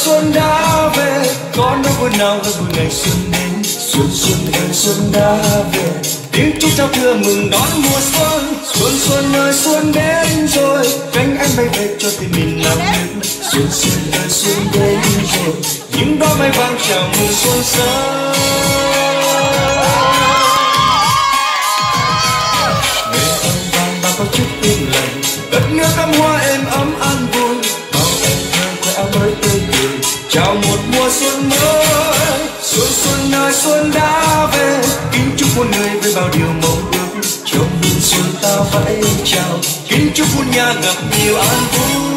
xuân đã về, có nỗi buồn nào hơn buổi ngày xuân đến. Xuân xuân ơi xuân đã về, tiếng chúc giao thừa mừng đón mùa xuân. Xuân xuân ơi xuân đến rồi, cánh anh bay về cho tình mình nằm nước. Xuân xuân ơi xuân đến rồi, những đóa mai vàng chào mừng xuân sớm. Ngày âm vang bao câu chúc yên lành, đất nước cắm hoa êm ấm an vui. Bao em thơ khoe áo mới tươi cười, chào một mùa xuân mới. Xuân xuân ơi xuân đã về, kính chúc muôn người với bao điều mong ước. Trong mùa xuân ta vẫy chào, kính chúc muôn nhà gặp nhiều an vui.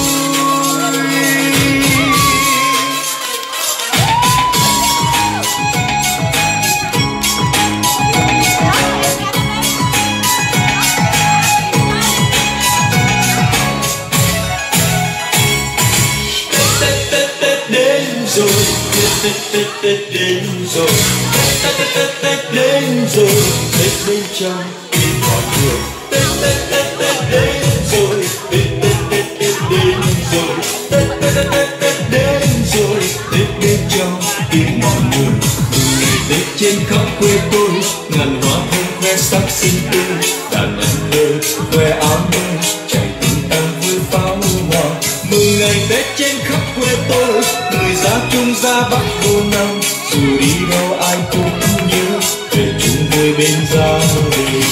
Rồi Tết đến rồi, Tết đến rồi, Tết bên trong tim mọi người. Tết đến rồi, Tết đến rồi, Tết đến rồi, Tết bên trong tim mọi người. Mừng ngày Tết trên khắp quê tôi, ngàn hoa thơm khoe sắc xinh tươi. Đàn anh ơi khoe áo mới, chạy tung tăng vui pháo hoa. Mừng ngày Tết trên khắp quê tôi, người ra Trung ra Bắc vô năm. Dù đi đâu ai cũng nhớ về chung vui bên gia đình.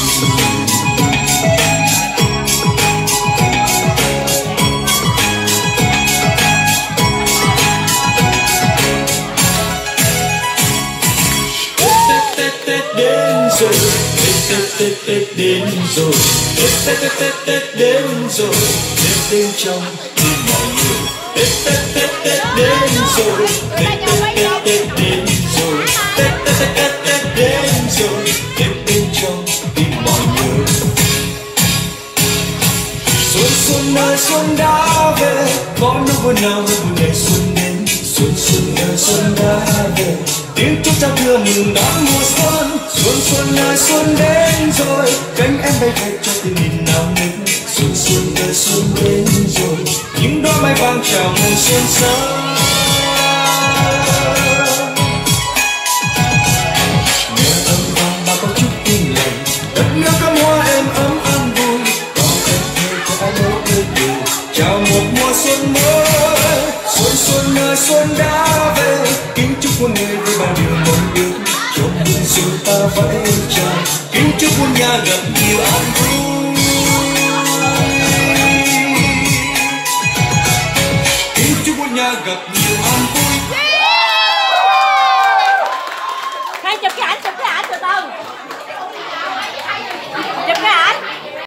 Tết đến rồi, Tết đến rồi, Tết đến rồi, Tết bên trong tim mọi người. Tết đến rồi, Tết đến rồi, Tết đến rồi, Tết bên trong tim mọi người. Xuân xuân ơi xuân đã về, có nỗi buồn nào hơn buổi ngày xuân đến. Xuân xuân ơi xuân đã về, tiếng chúc giao thừa mừng đón mùa xuân. Xuân xuân ơi xuân đến rồi, cánh em bay về cho tình mình nao nức. Xuân xuân ơi xuân đến rồi, những đóa mai vàng chào mừng xuân sớm. Nghe âm vang bao câu chúc yên lành, đất nước cắm hoa êm ấm an vui. Bao em thơ cho ai mới tươi cười, chào một mùa xuân mới. Xuân xuân ơi xuân đã về, kính chúc muôn người với bao điều mong ước. Trong mùa xuân ta vẫy chào, kính chúc muôn nhà gặp nhiều an vui. Kính chúc muôn nhà gặp nhiều an vui.